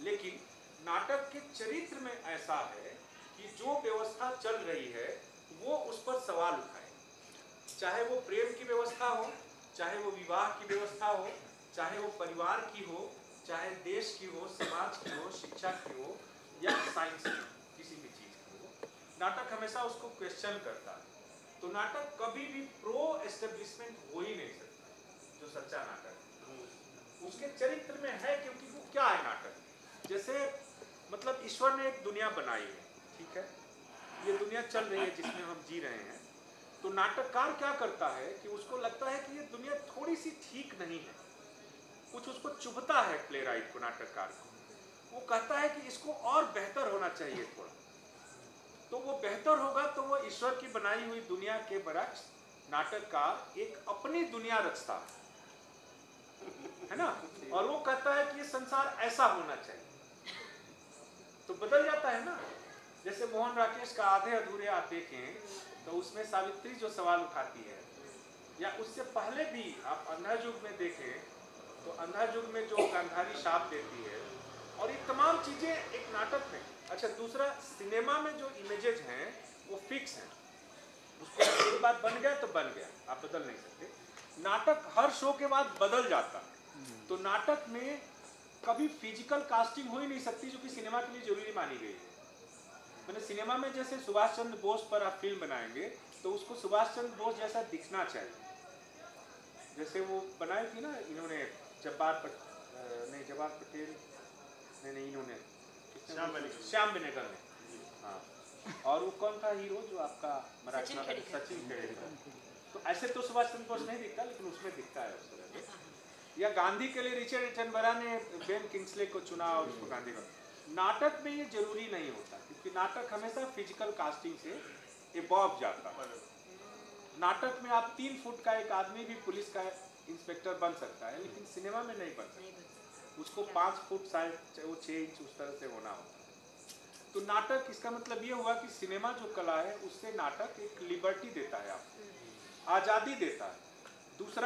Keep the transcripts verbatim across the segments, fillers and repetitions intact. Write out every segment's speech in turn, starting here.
लेकिन नाटक के चरित्र में ऐसा है कि जो व्यवस्था चल रही है वो उस पर सवाल उठाए, चाहे वो प्रेम की व्यवस्था हो, चाहे वो विवाह की व्यवस्था हो, चाहे वो परिवार की हो, चाहे देश की हो, समाज की हो, शिक्षा की हो या साइंस की, किसी भी चीज की हो, नाटक हमेशा उसको क्वेश्चन करता है। तो नाटक कभी भी प्रो एस्टेब्लिशमेंट हो ही नहीं सकता, जो सच्चा नाटक है उसके चरित्र में है, क्योंकि वो क्या है नाटक, जैसे मतलब ईश्वर ने एक दुनिया बनाई है, ठीक है, ये दुनिया चल रही है जिसमें हम जी रहे हैं। तो नाटककार क्या करता है कि उसको लगता है कि ये दुनिया थोड़ी सी ठीक नहीं है, कुछ उसको चुभता है प्लेराइट को, नाटककार को, वो कहता है कि इसको और बेहतर होना चाहिए थोड़ा। तो वो बेहतर होगा तो वो ईश्वर की बनाई हुई दुनिया के बरक्स नाटककार एक अपनी दुनिया रचता है ना, और वो कहता है कि ये संसार ऐसा होना चाहिए, तो बदल जाता है ना। जैसे मोहन राकेश का आधे अधूरे आप देखें तो उसमें सावित्री जो सवाल उठाती है, या उससे पहले भी आप अंधा युग में देखें तो अंधा युग में जो गांधारी शाप देती है, और ये तमाम चीजें एक नाटक में। अच्छा, दूसरा, सिनेमा में जो इमेजेस हैं वो फिक्स हैं, उसको एक बार बन गया तो बन गया, आप बदल नहीं सकते। नाटक हर शो के बाद बदल जाता है, तो नाटक में कभी फिजिकल कास्टिंग हो ही नहीं सकती, जो कि सिनेमा के लिए जरूरी मानी गई है। मैंने सिनेमा में जैसे सुभाष चंद्र बोस पर आप फिल्म बनाएंगे तो उसको सुभाष चंद्र बोस जैसा दिखना चाहिए, जैसे वो बनाई थी ना इन्होंने जब्बार पट, नहीं जब्बार पटेल नहीं नहीं इन्होंने श्याम बेनेगल ने, हाँ, और वो कौन था हीरो जो आपका मराठी, सचिन खेड़ेकर। तो ऐसे तो सुभाष चंद्र बोस नहीं दिखता, लेकिन उसमें दिखता है उस तरह से। या गांधी के लिए रिचर्ड एटनबरा ने बेन किंग्सले को चुना और उसको गांधी का। नाटक में ये जरूरी नहीं होता, क्योंकि नाटक हमेशा फिजिकल कास्टिंग से इवॉल्व जाता है। नाटक में आप तीन फुट का एक आदमी भी पुलिस का इंस्पेक्टर बन सकता है, लेकिन सिनेमा में नहीं बन सकता, उसको पाँच फुट शायद वो छः इंच उस तरह से होना होता है। तो नाटक, इसका मतलब ये हुआ कि सिनेमा जो कला है उससे नाटक एक लिबर्टी देता है, आपको आज़ादी देता है। दूसरा,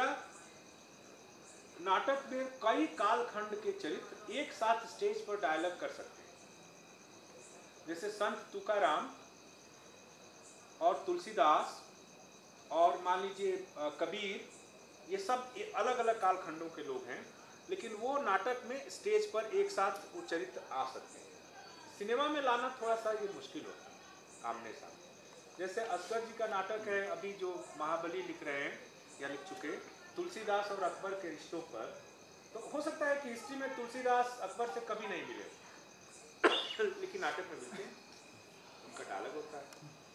नाटक में कई कालखंड के चरित्र एक साथ स्टेज पर डायलॉग कर सकते हैं, जैसे संत तुकाराम और तुलसीदास और मान लीजिए कबीर, ये सब अलग अलग कालखंडों के लोग हैं, लेकिन वो नाटक में स्टेज पर एक साथ वो चरित्र आ सकते हैं। सिनेमा में लाना थोड़ा सा ये मुश्किल होता है आमने सामने। जैसे असगर जी का नाटक है अभी जो महाबली लिख रहे हैं या लिख चुके, तुलसीदास और अकबर के रिश्तों पर, तो हो सकता है कि हिस्ट्री में तुलसीदास अकबर से कभी नहीं मिले लेकिन नाटक में मिलते हैं, उनका डायलॉग होता है।